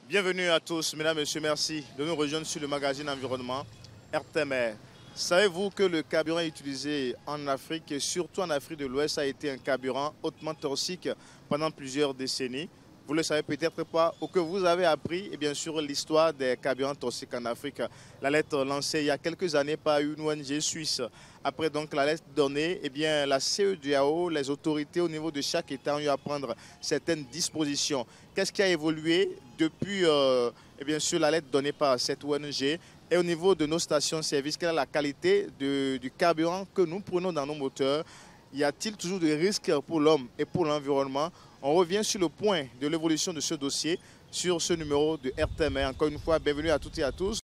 Bienvenue à tous, mesdames et messieurs, merci de nous rejoindre sur le magazine Environnement RTMR. Savez-vous que le carburant utilisé en Afrique et surtout en Afrique de l'Ouest a été un carburant hautement toxique pendant plusieurs décennies? Vous ne le savez peut-être pas ou que vous avez appris, et bien sûr, l'histoire des carburants toxiques en Afrique. La lettre lancée il y a quelques années par une ONG suisse. Après donc la lettre donnée, eh bien, la CEDEAO, les autorités au niveau de chaque État ont eu à prendre certaines dispositions. Qu'est-ce qui a évolué depuis, et bien sûr, la lettre donnée par cette ONG? Et au niveau de nos stations-service, quelle est la qualité du carburant que nous prenons dans nos moteurs? Y a-t-il toujours des risques pour l'homme et pour l'environnement? On revient sur le point de l'évolution de ce dossier sur ce numéro de RTMR. Encore une fois, bienvenue à toutes et à tous.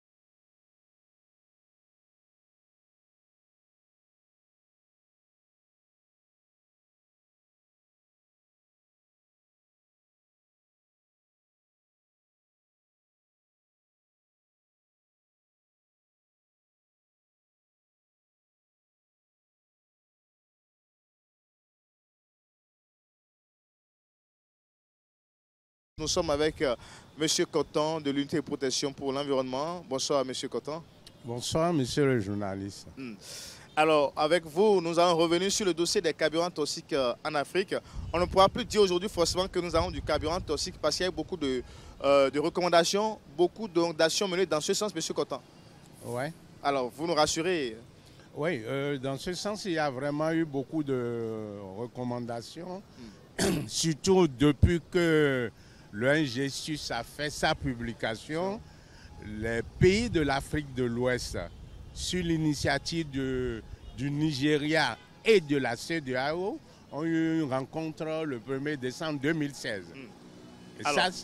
Nous sommes avec M. Coton de l'unité de protection pour l'environnement. Bonsoir M. Coton. Bonsoir monsieur le journaliste. Alors, avec vous, nous allons revenir sur le dossier des carburants toxiques en Afrique. On ne pourra plus dire aujourd'hui forcément que nous avons du carburant toxique parce qu'il y a eu beaucoup de recommandations, beaucoup d'actions menées dans ce sens, M. Coton. Ouais. Alors, vous nous rassurez? Oui, dans ce sens, il y a vraiment eu beaucoup de recommandations, surtout depuis que l'ONG suisse a fait sa publication. Les pays de l'Afrique de l'Ouest, sur l'initiative du Nigeria et de la CEDEAO, ont eu une rencontre le 1er décembre 2016. Et Alors, ça,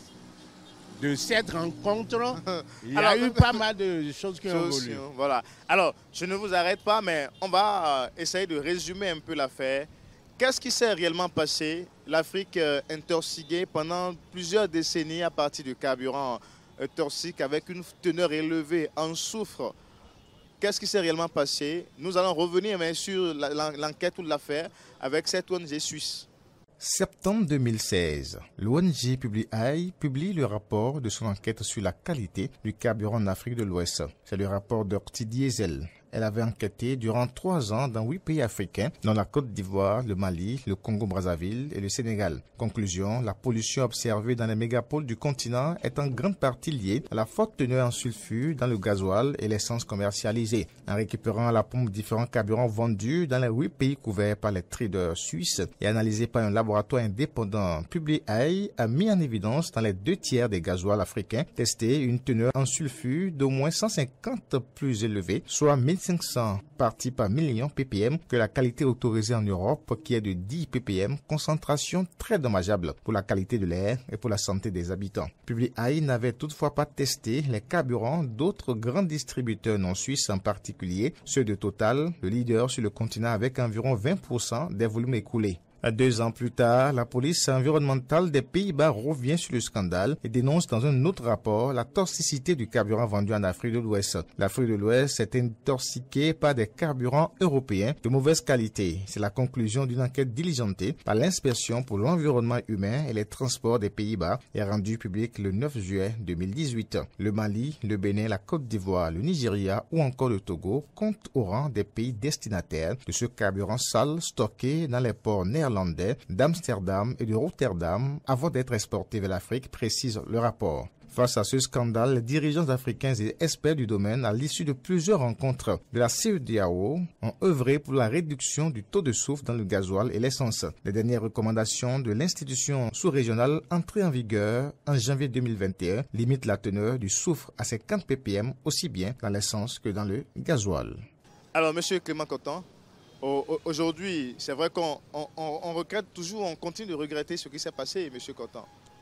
de cette rencontre, il y a eu pas mal de choses qui ont évolué. Voilà. Alors, je ne vous arrête pas, mais on va essayer de résumer un peu l'affaire. Qu'est-ce qui s'est réellement passé? L'Afrique intoxiquée pendant plusieurs décennies à partir du carburant toxique avec une teneur élevée en soufre. Qu'est-ce qui s'est réellement passé? Nous allons revenir bien sur l'enquête ou l'affaire avec cette ONG suisse. Septembre 2016, l'ONG publie le rapport de son enquête sur la qualité du carburant en Afrique de l'Ouest. C'est le rapport d'Orti Diesel. Elle avait enquêté durant 3 ans dans 8 pays africains, dont la Côte d'Ivoire, le Mali, le Congo-Brazzaville et le Sénégal. Conclusion, la pollution observée dans les mégapoles du continent est en grande partie liée à la forte teneur en sulfure dans le gasoil et l'essence commercialisée. En récupérant à la pompe différents carburants vendus dans les 8 pays couverts par les traders suisses et analysés par un laboratoire indépendant, PubliEye a mis en évidence dans les 2/3 des gasoils africains testés une teneur en sulfure d'au moins 150 plus élevée, soit 1500 parties par million ppm que la qualité autorisée en Europe qui est de 10 ppm, concentration très dommageable pour la qualité de l'air et pour la santé des habitants. PubliEye n'avait toutefois pas testé les carburants d'autres grands distributeurs non suisses, en particulier ceux de Total, le leader sur le continent avec environ 20% des volumes écoulés. 2 ans plus tard, la police environnementale des Pays-Bas revient sur le scandale et dénonce dans un autre rapport la toxicité du carburant vendu en Afrique de l'Ouest. L'Afrique de l'Ouest est intoxiquée par des carburants européens de mauvaise qualité. C'est la conclusion d'une enquête diligentée par l'Inspection pour l'environnement humain et les transports des Pays-Bas et rendue publique le 9 juillet 2018. Le Mali, le Bénin, la Côte d'Ivoire, le Nigeria ou encore le Togo comptent au rang des pays destinataires de ce carburant sale stocké dans les ports néerlandais d'Amsterdam et de Rotterdam avant d'être exporté vers l'Afrique, précise le rapport. Face à ce scandale, les dirigeants africains et experts du domaine, à l'issue de plusieurs rencontres de la CEDEAO, ont œuvré pour la réduction du taux de soufre dans le gasoil et l'essence. Les dernières recommandations de l'institution sous-régionale entrée en vigueur en janvier 2021 limitent la teneur du soufre à 50 ppm aussi bien dans l'essence que dans le gasoil. Alors, M. Clément Coton, aujourd'hui, c'est vrai qu'on regrette toujours, on continue de regretter ce qui s'est passé, M. Coton.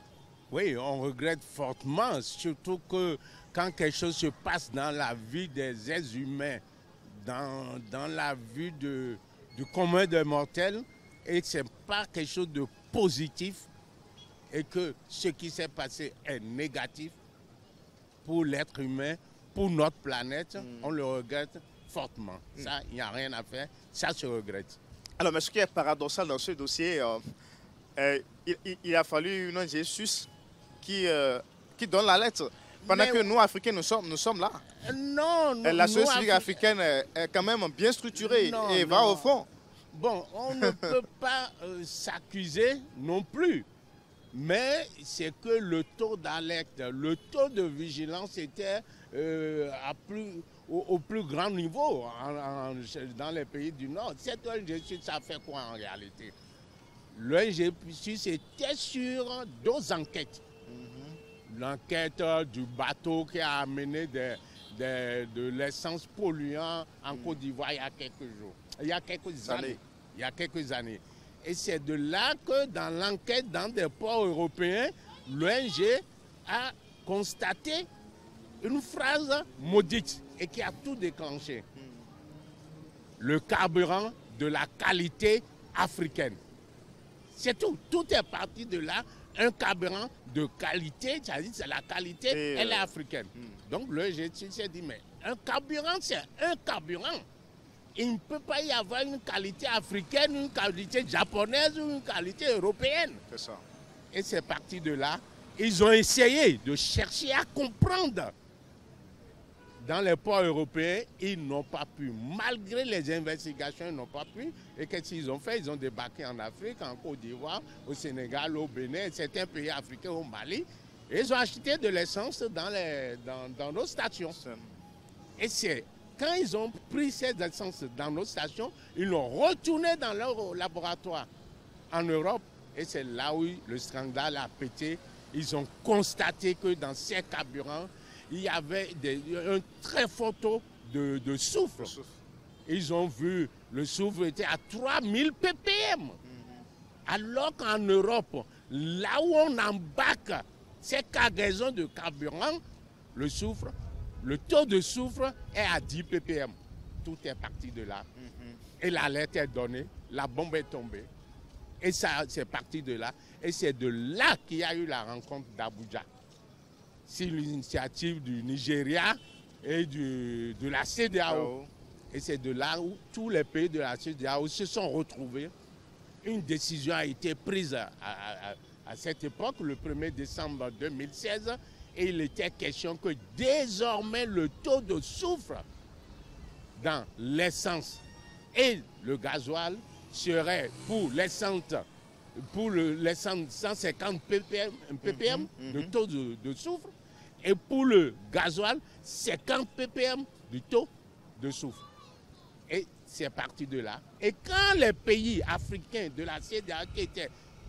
Oui, on regrette fortement, surtout que quand quelque chose se passe dans la vie des êtres humains, dans la vie du commun des mortels, et que ce n'est pas quelque chose de positif, et que ce qui s'est passé est négatif pour l'être humain, pour notre planète, on le regrette fortement. Ça, il n'y a rien à faire, ça se regrette. Alors, mais ce qui est paradoxal dans ce dossier, il a fallu une ONG suisse qui qui donne la lettre. Pendant que nous, Africains, nous sommes là. Non, non. La société civile africaine est quand même bien structurée et va au fond. Bon, on ne peut pas s'accuser non plus. Mais c'est que le taux d'alerte, le taux de vigilance était au plus grand niveau dans les pays du Nord. Cette ONG, ça fait quoi en réalité? L'ONG c'était sur 2 enquêtes. L'enquête du bateau qui a amené de l'essence polluante en Côte d'Ivoire il y a quelques années. Et c'est de là que dans l'enquête dans des ports européens, l'ONG a constaté une phrase maudite et qui a tout déclenché. Le carburant de la qualité africaine. C'est tout. Tout est parti de là. Un carburant de qualité, c'est la qualité, elle est africaine. Donc l'ONG s'est dit, mais un carburant, c'est un carburant. Il ne peut pas y avoir une qualité africaine, une qualité japonaise ou une qualité européenne. C'est ça. Et c'est parti de là. Ils ont essayé de chercher à comprendre. Dans les ports européens, ils n'ont pas pu. Malgré les investigations, ils n'ont pas pu. Et qu'est-ce qu'ils ont fait? Ils ont débarqué en Afrique, en Côte d'Ivoire, au Sénégal, au Bénin, certains pays africains, au Mali. Et ils ont acheté de l'essence dans nos stations. Et c'est quand ils ont pris cette essence dans nos stations, ils l'ont retourné dans leur laboratoire en Europe. Et c'est là où le scandale a pété. Ils ont constaté que dans ces carburants, il y avait un très fort taux de soufre. Ils ont vu le soufre était à 3000 ppm. Alors qu'en Europe, là où on embarque ces cargaisons de carburant, le taux de soufre est à 10 ppm. Tout est parti de là. Et l'alerte est donnée, la bombe est tombée. Et ça, c'est parti de là. Et c'est de là qu'il y a eu la rencontre d'Abuja. C'est l'initiative du Nigeria et de la CEDEAO. Et c'est de là où tous les pays de la CEDEAO se sont retrouvés. Une décision a été prise à cette époque, le 1er décembre 2016. Et il était question que désormais le taux de soufre dans l'essence et le gasoil serait pour l'essence 150 ppm de taux de soufre et pour le gasoil 50 ppm du taux de soufre. Et c'est parti de là. Et quand les pays africains de la CEDEAO qui étaient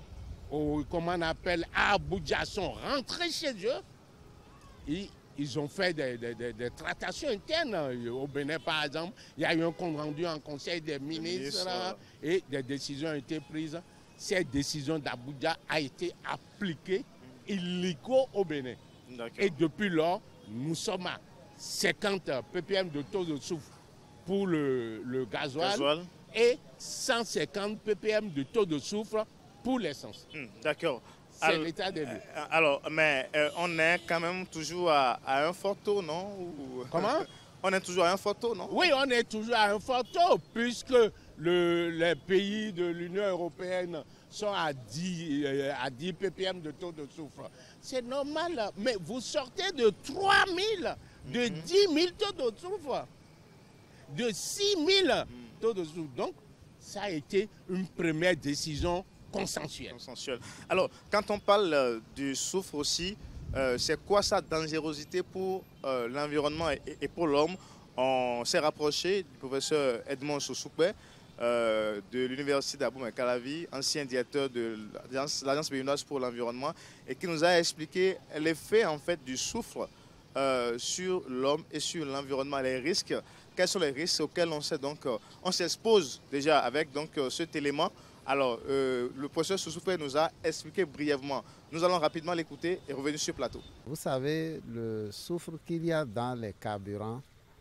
à Abuja sont rentrés chez eux, ils ont fait des tractations internes. Au Bénin, par exemple, il y a eu un compte rendu en conseil des ministres et des décisions ont été prises. Cette décision d'Abuja a été appliquée illico au Bénin. Et depuis lors, nous sommes à 50 ppm de taux de soufre pour le gasoil et 150 ppm de taux de soufre pour l'essence. D'accord. C'est l'état des lieux. Alors, mais on est quand même toujours à un fort taux, non? Comment? On est toujours à un fort taux, non? Oui, on est toujours à un fort taux, puisque les pays de l'Union européenne sont à 10 ppm de taux de soufre. C'est normal, mais vous sortez de 3 000, de 10 000 taux de soufre, de 6 000 taux de soufre. Donc, ça a été une première décision consensuelle. Alors, quand on parle du soufre aussi, c'est quoi sa dangerosité pour l'environnement et pour l'homme? On s'est rapproché du professeur Edmond Sossoukwe de l'université d'Abomey-Calavi, ancien directeur de l'Agence béninoise pour l'environnement, et qui nous a expliqué l'effet en fait du soufre sur l'homme et sur l'environnement, les risques. Quels sont les risques auxquels on s'expose déjà avec cet élément? Alors, le professeur Sossoukwe nous a expliqué brièvement. Nous allons rapidement l'écouter et revenir sur le plateau. Vous savez, le soufre qu'il y a dans les carburants,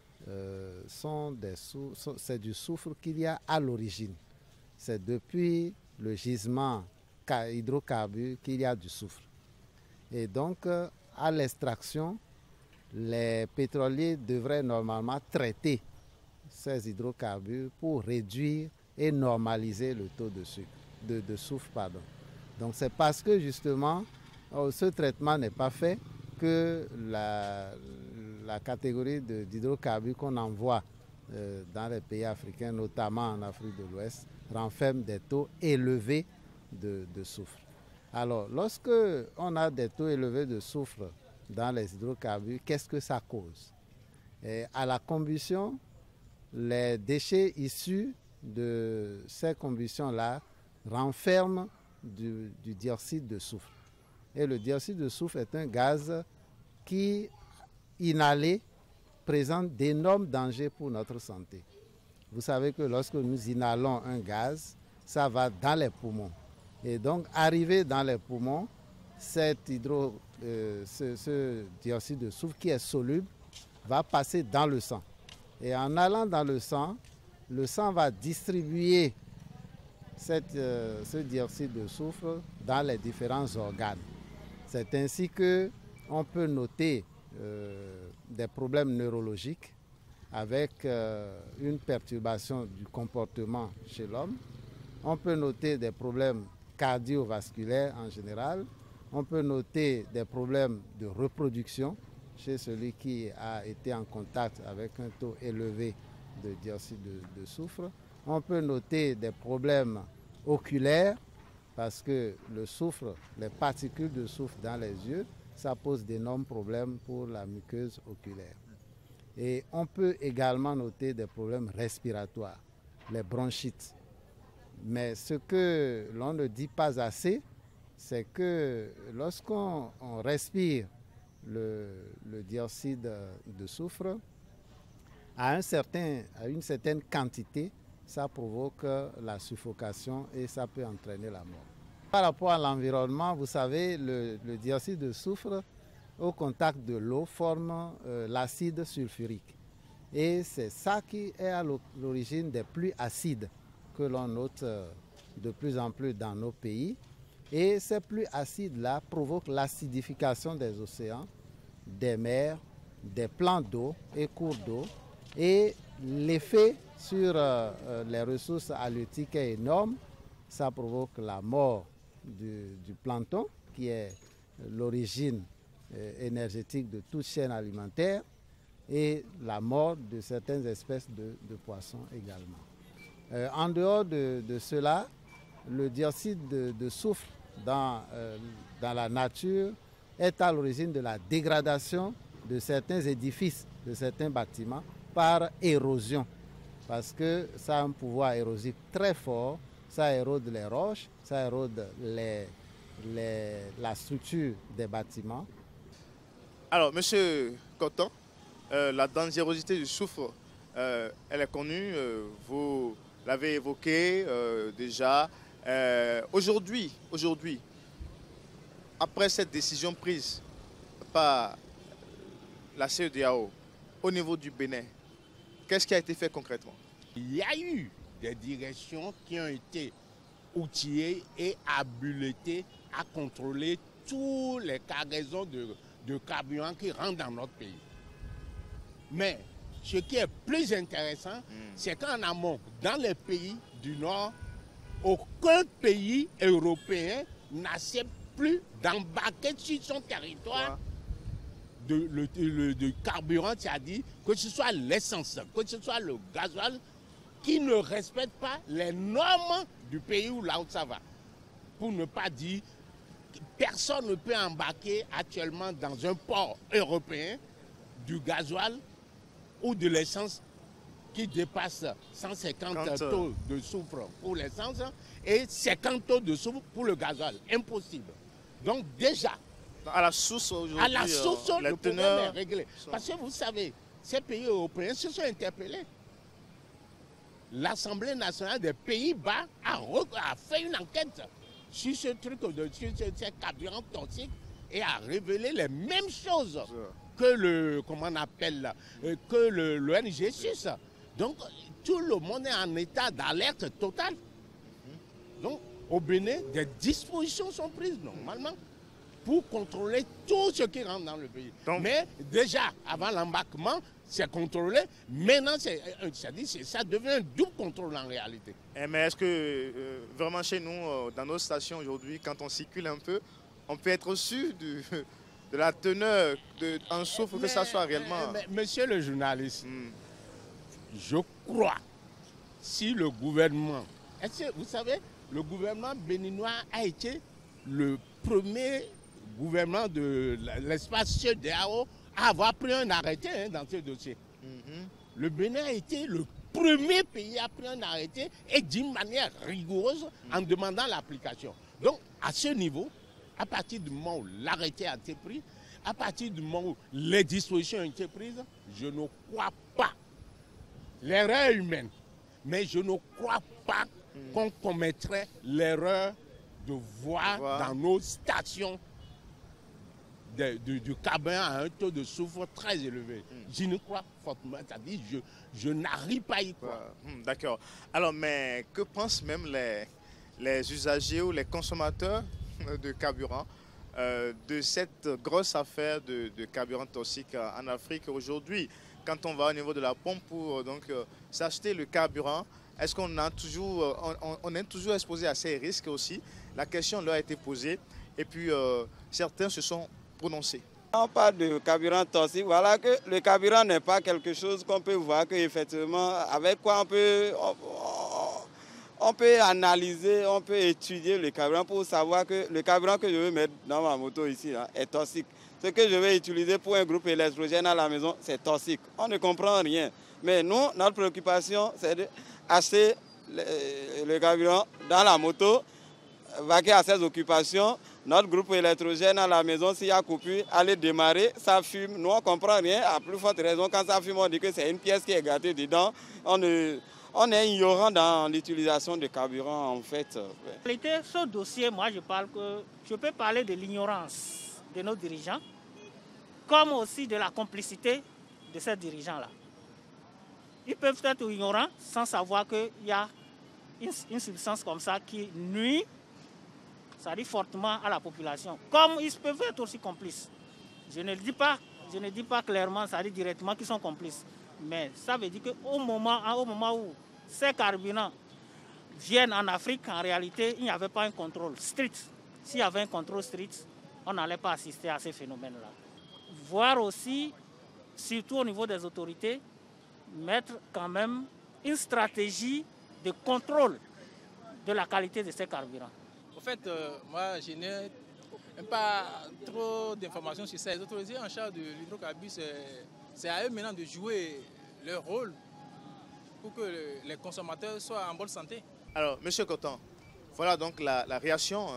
c'est du soufre qu'il y a à l'origine. C'est depuis le gisement hydrocarbure qu'il y a du soufre. Et donc, à l'extraction, les pétroliers devraient normalement traiter ces hydrocarbures pour réduire et normaliser le taux de soufre. Donc c'est parce que justement ce traitement n'est pas fait que la catégorie d'hydrocarbures qu'on envoie dans les pays africains, notamment en Afrique de l'Ouest, renferme des taux élevés de soufre. Alors, lorsque on a des taux élevés de soufre dans les hydrocarbures, qu'est-ce que ça cause? Et à la combustion, les déchets issus de ces combustions-là renferment du dioxyde de soufre. Et le dioxyde de soufre est un gaz qui, inhalé, présente d'énormes dangers pour notre santé. Vous savez que lorsque nous inhalons un gaz, ça va dans les poumons. Et donc, arrivé dans les poumons, ce dioxyde de soufre qui est soluble va passer dans le sang. Et en allant dans le sang va distribuer ce dioxyde de soufre dans les différents organes. C'est ainsi qu'on peut noter des problèmes neurologiques avec une perturbation du comportement chez l'homme. On peut noter des problèmes cardiovasculaires en général. On peut noter des problèmes de reproduction chez celui qui a été en contact avec un taux élevé de dioxyde de soufre. On peut noter des problèmes oculaires parce que le soufre, les particules de soufre dans les yeux, ça pose d'énormes problèmes pour la muqueuse oculaire. Et on peut également noter des problèmes respiratoires, les bronchites. Mais ce que l'on ne dit pas assez, c'est que lorsqu'on respire le dioxyde de soufre, à une certaine quantité, ça provoque la suffocation et ça peut entraîner la mort. Par rapport à l'environnement, vous savez, le dioxyde de soufre, au contact de l'eau, forme l'acide sulfurique. Et c'est ça qui est à l'origine des pluies acides que l'on note de plus en plus dans nos pays. Et ces pluies acides-là provoquent l'acidification des océans, des mers, des plans d'eau et cours d'eau. Et l'effet sur les ressources halieutiques est énorme. Ça provoque la mort du plancton, qui est l'origine énergétique de toute chaîne alimentaire, et la mort de certaines espèces de poissons également. En dehors de cela, le dioxyde de soufre dans la nature est à l'origine de la dégradation de certains édifices, de certains bâtiments, par érosion, parce que ça a un pouvoir érosif très fort, ça érode les roches, ça érode la structure des bâtiments. Alors, monsieur Coton, la dangerosité du soufre, elle est connue, vous l'avez évoqué déjà. Aujourd'hui, après cette décision prise par la CEDEAO au niveau du Bénin, qu'est-ce qui a été fait concrètement? Il y a eu des directions qui ont été outillées et habilitées à contrôler toutes les cargaisons de carburant qui rentrent dans notre pays. Mais ce qui est plus intéressant, c'est qu'en amont, dans les pays du Nord, aucun pays européen n'accepte plus d'embarquer sur son territoire de carburant, c'est-à-dire que ce soit l'essence, que ce soit le gasoil, qui ne respecte pas les normes du pays où là où ça va. Pour ne pas dire que personne ne peut embarquer actuellement dans un port européen du gasoil ou de l'essence qui dépasse 150 taux de soufre pour l'essence et 50 taux de soufre pour le gasoil. Impossible. Donc déjà, à la source aujourd'hui, le problème est réglé. Parce que vous savez, ces pays européens se sont interpellés. L'Assemblée nationale des Pays-Bas a fait une enquête sur ce truc, sur ces carburants toxiques et a révélé les mêmes choses que l'ONG SUS. Donc tout le monde est en état d'alerte totale. Donc au Bénin, des dispositions sont prises normalement pour contrôler tout ce qui rentre dans le pays. Donc, mais déjà, avant l'embarquement, c'est contrôlé. Maintenant, ça devient un double contrôle en réalité. Mais est-ce que vraiment chez nous, dans nos stations aujourd'hui, quand on circule un peu, on peut être sûr de de la teneur en soufre que ça soit réellement... Monsieur le journaliste, je crois, si le gouvernement... Vous savez, le gouvernement béninois a été le premier gouvernement de l'espace CEDEAO à avoir pris un arrêté dans ce dossier. Le Bénin a été le premier pays à prendre un arrêté et d'une manière rigoureuse en demandant l'application. Donc, à ce niveau, à partir du moment où l'arrêté a été pris, à partir du moment où les dispositions ont été prises, je ne crois pas l'erreur humaine, mais je ne crois pas qu'on commettrait l'erreur de voir dans nos stations du carburant à un taux de soufre très élevé. Je ne crois fortement, c'est-à-dire je n'arrive pas à y croire. D'accord. Alors, mais que pensent même les usagers ou les consommateurs de carburant de cette grosse affaire de carburant toxique en Afrique aujourd'hui? Quand on va au niveau de la pompe pour s'acheter le carburant, est-ce qu'on a toujours, on est toujours exposé à ces risques aussi? La question leur a été posée et puis certains se sont prononcés. On parle de carburant toxique, voilà que le carburant n'est pas quelque chose qu'on peut voir que effectivement avec quoi on peut analyser, on peut étudier le carburant pour savoir que le carburant que je veux mettre dans ma moto ici là, est toxique. Ce que je vais utiliser pour un groupe électrogène à la maison, c'est toxique. On ne comprend rien. Mais nous, notre préoccupation, c'est d'acheter le carburant dans la moto, vaquer à ses occupations. Notre groupe électrogène à la maison, s'il y a coupure, aller démarrer, ça fume. Nous, on ne comprend rien. À plus forte raison, quand ça fume, on dit que c'est une pièce qui est gâtée dedans. On est ignorant dans l'utilisation de carburant, en fait. En réalité, ce dossier, moi, je peux parler de l'ignorance de nos dirigeants, comme aussi de la complicité de ces dirigeants-là. Ils peuvent être ignorants sans savoir qu'il y a une substance comme ça qui nuit, ça dit fortement à la population. Comme ils peuvent être aussi complices. Je ne dis pas clairement, ça dit directement qu'ils sont complices. Mais ça veut dire qu'au moment où ces carburants viennent en Afrique, en réalité, il n'y avait pas un contrôle strict. S'il y avait un contrôle strict, on n'allait pas assister à ces phénomènes-là. Voir aussi, surtout au niveau des autorités, mettre quand même une stratégie de contrôle de la qualité de ces carburants. En fait, moi, je n'ai pas trop d'informations sur ça. Les autorités en charge de l'hydrocarbure, c'est à eux maintenant de jouer leur rôle pour que les consommateurs soient en bonne santé. Alors, M. Coton, voilà donc la réaction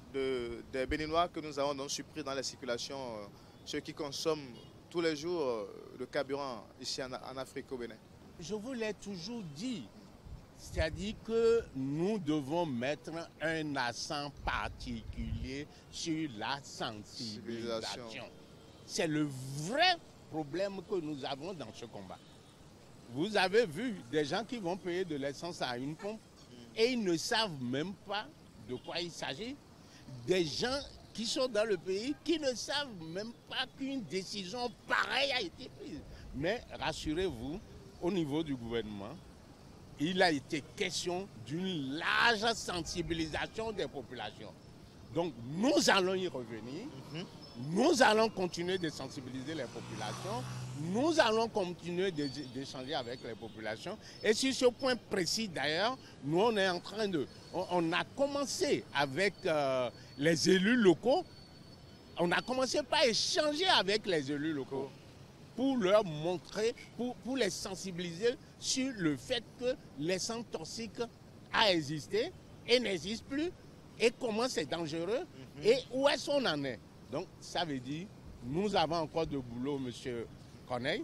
des Béninois que nous avons donc surpris dans la circulation, ceux qui consomment tous les jours le carburant ici en Afrique, au Bénin. Je vous l'ai toujours dit, c'est-à-dire que nous devons mettre un accent particulier sur la sensibilisation. C'est le vrai problème que nous avons dans ce combat. Vous avez vu des gens qui vont payer de l'essence à une pompe et ils ne savent même pas de quoi il s'agit. Des gens qui sont dans le pays qui ne savent même pas qu'une décision pareille a été prise. Mais rassurez-vous, au niveau du gouvernement, il a été question d'une large sensibilisation des populations. Donc nous allons y revenir, nous allons continuer de sensibiliser les populations, nous allons continuer d'échanger avec les populations. Et sur ce point précis d'ailleurs, nous on est en train on a commencé avec les élus locaux, on a commencé par échanger avec les élus locaux pour leur montrer, pour les sensibiliser sur le fait que l'essence toxique a existé et n'existe plus, et comment c'est dangereux, et où est-ce qu'on en est. Donc ça veut dire, nous avons encore de boulot, M. Corneille.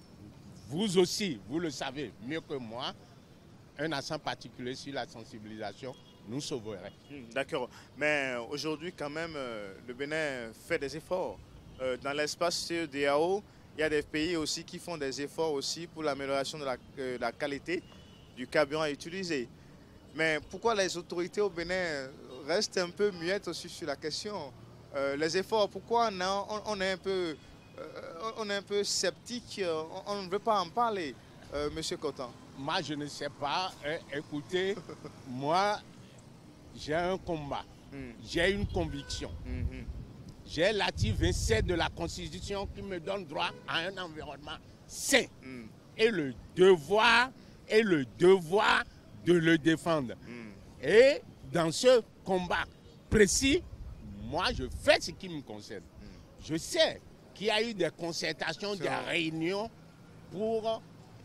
Vous aussi, vous le savez mieux que moi, un accent particulier sur la sensibilisation nous sauverait. D'accord, mais aujourd'hui quand même, le Bénin fait des efforts. Dans l'espace CEDEAO, il y a des pays aussi qui font des efforts aussi pour l'amélioration de la qualité du carburant utilisé. Mais pourquoi les autorités au Bénin restent un peu muettes aussi sur la question? Les efforts, pourquoi on est un peu sceptique, on ne veut pas en parler, M. Coton? Moi, je ne sais pas. Écoutez, moi, j'ai un combat, j'ai une conviction. j'ai l'article 27 de la Constitution qui me donne droit à un environnement sain. Et le devoir de le défendre. Et dans ce combat précis, moi je fais ce qui me concerne. Je sais qu'il y a eu des concertations, des réunions pour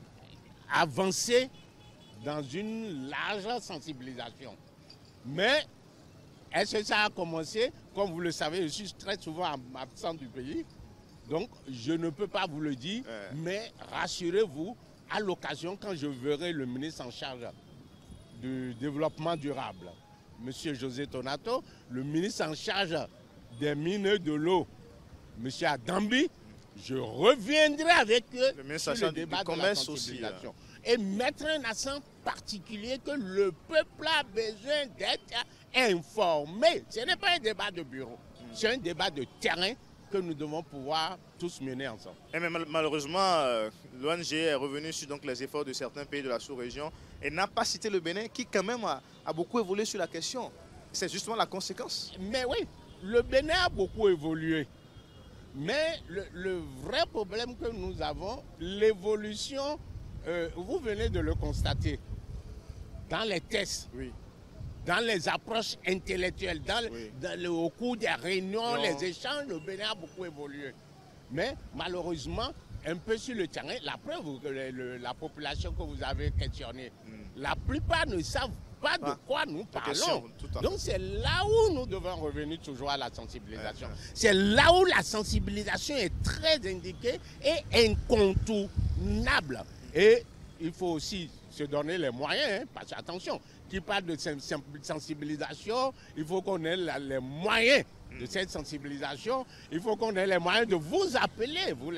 avancer dans une large sensibilisation. Mais est-ce que ça a commencé? Comme vous le savez, je suis très souvent absent du pays. Donc, je ne peux pas vous le dire. Mais rassurez-vous, à l'occasion, quand je verrai le ministre en charge du développement durable, M. José Tonato, le ministre en charge des mines de l'eau, M. Adambi, je reviendrai avec eux sur le débat de la sensibilisation. Et mettre un accent particulier que le peuple a besoin d'être informé. Ce n'est pas un débat de bureau, c'est un débat de terrain que nous devons pouvoir tous mener ensemble. Et mais malheureusement, l'ONG est revenue sur donc, les efforts de certains pays de la sous-région et n'a pas cité le Bénin qui quand même a beaucoup évolué sur la question. C'est justement la conséquence. Mais oui, le Bénin a beaucoup évolué. Mais le vrai problème que nous avons, l'évolution, vous venez de le constater, dans les tests, dans les approches intellectuelles, au cours des réunions, les échanges, le Bénin a beaucoup évolué. Mais malheureusement, un peu sur le terrain, la preuve, la population que vous avez questionnée, la plupart ne savent pas de quoi nous parlons. Donc c'est là où nous devons revenir toujours à la sensibilisation. C'est là où la sensibilisation est très indiquée et incontournable. Et il faut aussi se donner les moyens, parce que attention, qui parle de sensibilisation, il faut qu'on ait les moyens de cette sensibilisation, il faut qu'on ait les moyens de vous appeler, vous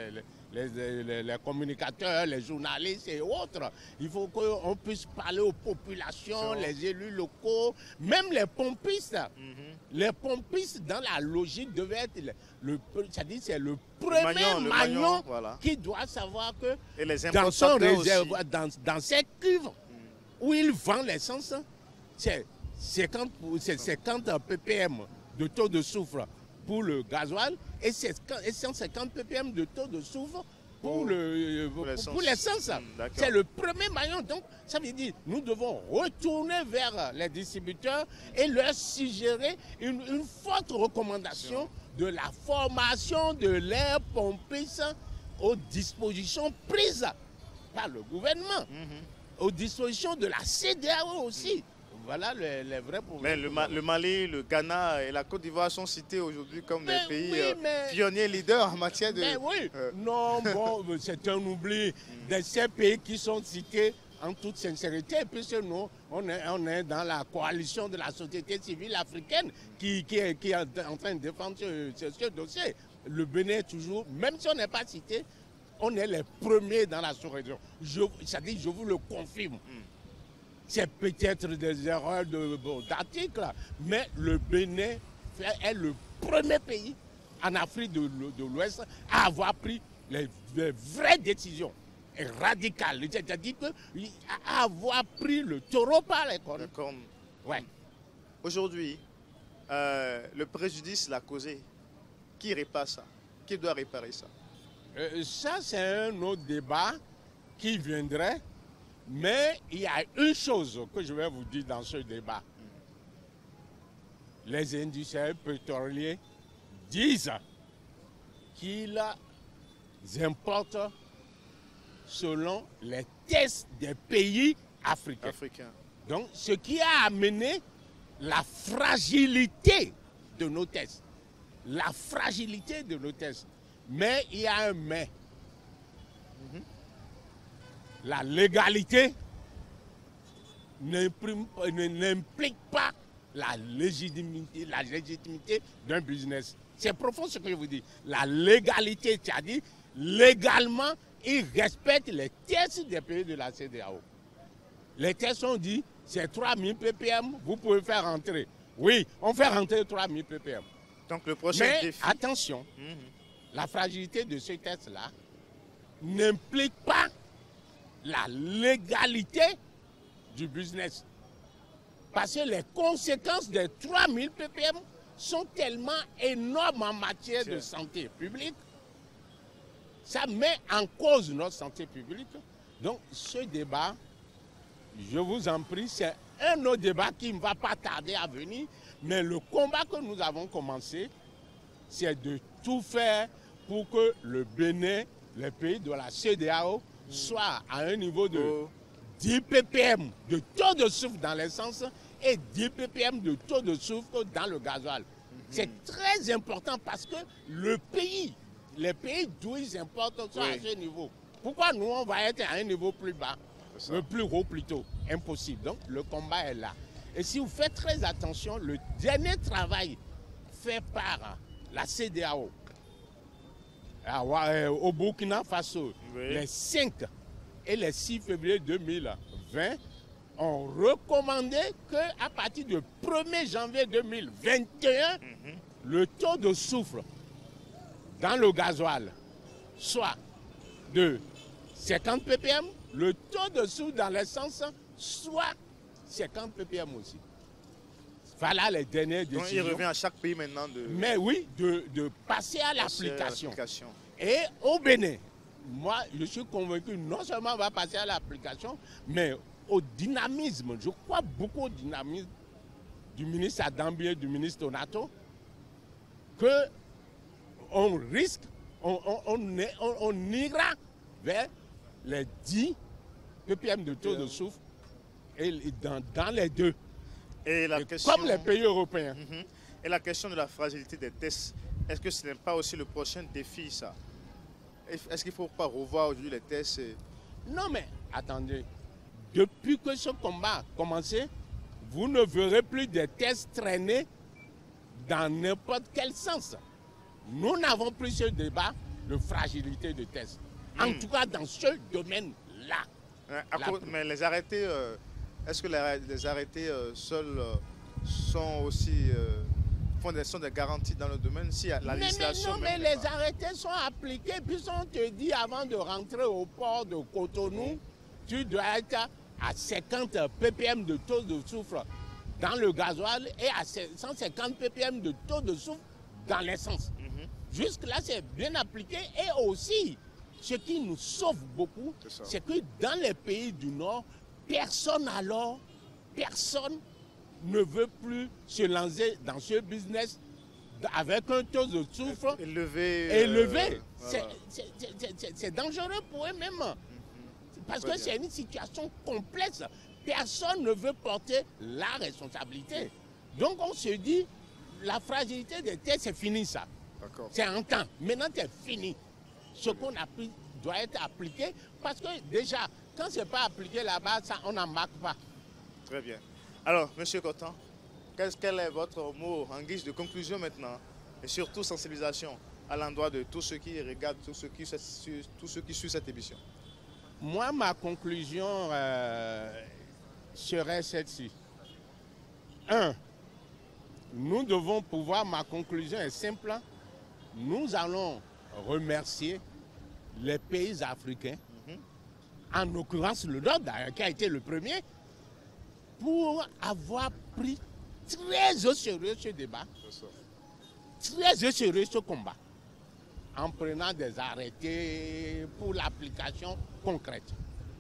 les communicateurs, les journalistes et autres. Il faut qu'on puisse parler aux populations, les élus locaux, même les pompistes. Les pompistes, dans la logique, devaient être c'est le premier maillon qui doit savoir que et les dans son réservoir, dans ses cuves où il vend l'essence, c'est 50 ppm de taux de soufre pour le gasoil et 150 ppm de taux de soufre pour l'essence. C'est le premier maillon. Donc, ça veut dire nous devons retourner vers les distributeurs et leur suggérer une forte recommandation de la formation de leurs pompistes aux dispositions prises par le gouvernement, aux dispositions de la CEDEAO aussi. Voilà les vrais problèmes. Mais le Mali, le Ghana et la Côte d'Ivoire sont cités aujourd'hui comme des pays pionniers leaders en matière de... Mais oui, non, bon, c'est un oubli de ces pays qui sont cités en toute sincérité, puisque nous, on est dans la coalition de la société civile africaine qui est en train de défendre ce dossier. Le Bénin, toujours, même si on n'est pas cité, on est les premiers dans la sous-région. C'est-à-dire, je vous le confirme. C'est peut-être des erreurs d'articles, mais le Bénin est le premier pays en Afrique de l'Ouest à avoir pris les vraies décisions radicales. C'est-à-dire à avoir pris le taureau par les cornes. Ouais. Aujourd'hui, le préjudice l'a causé. Qui répare ça? Qui doit réparer ça? Ça, c'est un autre débat qui viendrait. Mais il y a une chose que je vais vous dire dans ce débat. Les industriels pétroliers disent qu'ils importent selon les tests des pays africains. Donc, ce qui a amené la fragilité de nos tests. La fragilité de nos tests. Mais il y a un mais. La légalité n'implique pas la légitimité d'un business. C'est profond ce que je vous dis. La légalité, c'est-à-dire, légalement, ils respectent les tests des pays de la CEDEAO. Les tests ont dit, c'est 3000 ppm, vous pouvez faire rentrer. Oui, on fait rentrer 3000 ppm. Donc le prochain défi... attention, la fragilité de ce test-là n'implique pas la légalité du business. Parce que les conséquences des 3000 ppm sont tellement énormes en matière de santé publique. Ça met en cause notre santé publique. Donc ce débat, je vous en prie, c'est un autre débat qui ne va pas tarder à venir. Mais le combat que nous avons commencé, c'est de tout faire pour que le Bénin, les pays de la CEDEAO, soient à un niveau de 10 ppm de taux de soufre dans l'essence et 10 ppm de taux de soufre dans le gasoil. C'est très important parce que les pays d'où ils importent sont à ce niveau. Pourquoi nous, on va être à un niveau plus bas, plus haut plutôt? Impossible. Donc le combat est là. Et si vous faites très attention, le dernier travail fait par la CEDEAO au Burkina Faso, les 5 et les 6 février 2020, ont recommandé qu'à partir du 1er janvier 2021, le taux de soufre dans le gasoil soit de 50 ppm, le taux de soufre dans l'essence soit 50 ppm aussi. Voilà les dernières décisions. Donc il revient à chaque pays maintenant de... Mais oui, de passer à l'application. Et au Bénin, moi je suis convaincu, non seulement on va passer à l'application, mais au dynamisme. Je crois beaucoup au dynamisme du ministre Adambi et du ministre Donato, qu'on risque, on ira vers les 10 ppm de taux de soufre et dans les deux. Et la question, comme les pays européens. Et la question de la fragilité des tests, est-ce que ce n'est pas aussi le prochain défi, ça? Est-ce qu'il ne faut pas revoir aujourd'hui les tests? Non, mais attendez. Depuis que ce combat a commencé, vous ne verrez plus de tests traîner dans n'importe quel sens. Nous n'avons plus ce débat de fragilité de tests. En tout cas, dans ce domaine-là. Mais les arrêtés, est-ce que les arrêtés seuls sont aussi sont des garanties dans le domaine si la législation... Mais les arrêtés sont appliqués, puis on te dit avant de rentrer au port de Cotonou, tu dois être à 50 ppm de taux de soufre dans le gasoil et à 150 ppm de taux de soufre dans l'essence. Jusque-là, c'est bien appliqué. Et aussi, ce qui nous sauve beaucoup, c'est que dans les pays du Nord, personne ne veut plus se lancer dans ce business avec un taux de soufre élevé. Voilà. C'est dangereux pour eux-mêmes. Parce que c'est une situation complexe. Personne ne veut porter la responsabilité. Donc on se dit, la fragilité des terres, c'est fini ça. C'est un temps. Maintenant, c'est fini. Ce qu'on a pris doit être appliqué. Parce que déjà, quand ce n'est pas appliqué là-bas, on n'en marque pas. Très bien. Alors, M. Coton, quel est votre mot en guise de conclusion maintenant? Et surtout sensibilisation à l'endroit de tous ceux qui regardent, tous ceux qui suivent cette émission. Moi, ma conclusion serait celle-ci. 1. Nous devons pouvoir, ma conclusion est simple, nous allons remercier les pays africains, en l'occurrence le Nord qui a été le premier, pour avoir pris très au sérieux ce débat, très au sérieux ce combat, en prenant des arrêtés pour l'application concrète.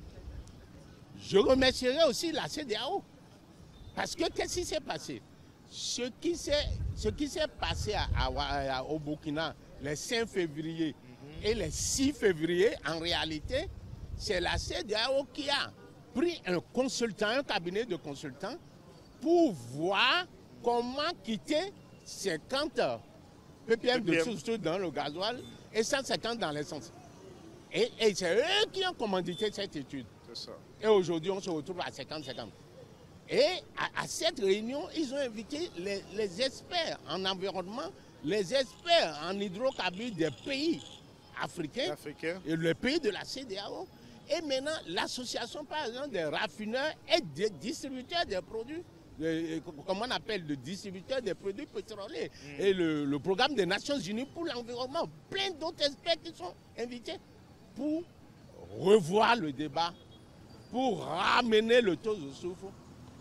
Je remercierai aussi la CEDEAO, parce que qu'est-ce qui s'est passé? Ce qui s'est passé au Burkina les 5 février et les 6 février, en réalité, c'est la CEDEAO qui a pris un cabinet de consultants, pour voir comment quitter 50 ppm de soufre dans le gasoil et 150 dans l'essence. Et c'est eux qui ont commandité cette étude. Et aujourd'hui, on se retrouve à 50-50. Et à cette réunion, ils ont invité les experts en environnement, les experts en hydrocarbures des pays africains et les pays de la CEDEAO. Et maintenant, l'association, par exemple, des raffineurs et des distributeurs des produits, comment on appelle, le distributeur des produits pétroliers, et le programme des Nations Unies pour l'environnement, plein d'autres experts qui sont invités pour revoir le débat, pour ramener le taux de soufre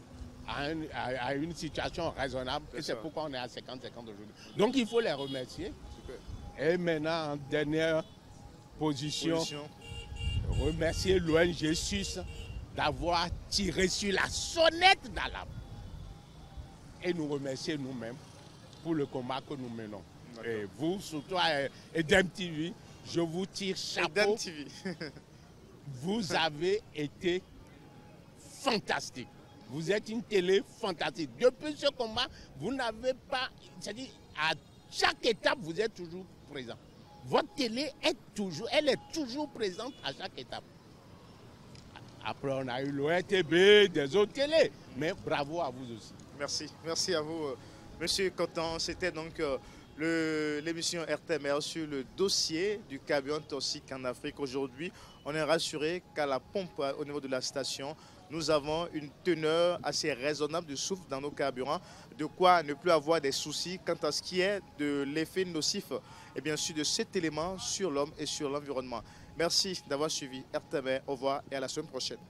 à une situation raisonnable. Et c'est pourquoi on est à 50-50 aujourd'hui. Donc il faut les remercier. Super. Et maintenant, en dernière position. Remercier l'ONG SUS d'avoir tiré sur la sonnette d'alarme. Et nous remercier nous-mêmes pour le combat que nous menons. Et vous, surtout à Edem TV, je vous tire chapeau. Edem TV. Vous avez été fantastique. Vous êtes une télé fantastique. Depuis ce combat, vous n'avez pas... C'est-à-dire, à chaque étape, vous êtes toujours présent. Votre télé est toujours présente à chaque étape. Après, on a eu l'ORTB, des autres télés. Mais bravo à vous aussi. Merci à vous, Monsieur Coton. C'était donc l'émission RTMR sur le dossier du carburant toxique en Afrique. Aujourd'hui, on est rassuré qu'à la pompe, au niveau de la station, nous avons une teneur assez raisonnable de soufre dans nos carburants, de quoi ne plus avoir des soucis quant à ce qui est de l'effet nocif et bien sûr de cet élément sur l'homme et sur l'environnement. Merci d'avoir suivi RTMR. Au revoir et à la semaine prochaine.